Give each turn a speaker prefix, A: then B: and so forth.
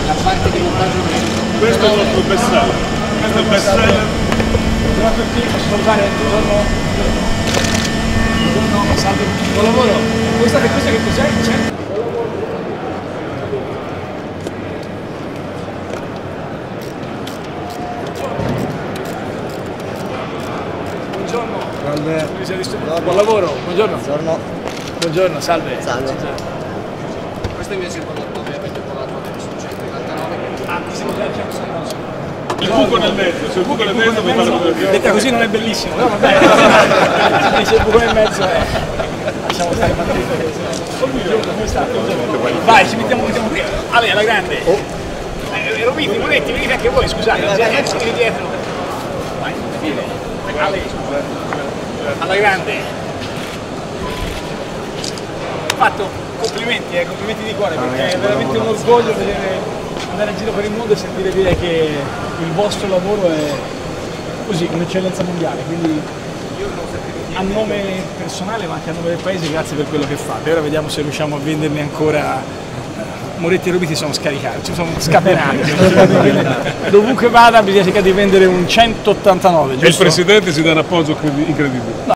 A: la parte di montaggio
B: Questo è il nostro best seller. Questo è il best seller.
C: Buongiorno a tutti, posso salutare? Buongiorno. Buongiorno, salve. Buon lavoro. Questa che cos'è? C'è? Buongiorno.
D: Salve.
C: Buon lavoro. Buongiorno.
D: Buongiorno.
C: Buongiorno, salve.
D: Salve.
A: questo invece è il prodotto che avete provato adesso, 199.
C: Ah, ti siamo già
B: Il buco nel mezzo, se il buco nel mezzo mi fa la fotografia.
C: detta così non è bellissimo, no? Vabbè. Se il buco nel mezzo è. Lasciamo stare come sta? Vai, ci mettiamo qui. Ale, alla grande. Roviti, Moretti, venite anche voi, scusate, venite dietro. Vai, fine. Ale, alla grande. Fatto, complimenti di cuore, perché è veramente un orgoglio vedere andare in giro per il mondo e sentire dire che il vostro lavoro è così, un'eccellenza mondiale, quindi a nome personale ma anche a nome del paese grazie per quello che fate. Ora vediamo se riusciamo a venderne ancora. Moretti e Roviti sono scaricati, ci sono scatenati. Dovunque vada bisogna cercare di vendere un 189, giusto?
B: E il presidente si dà un appoggio incredibile.
C: No.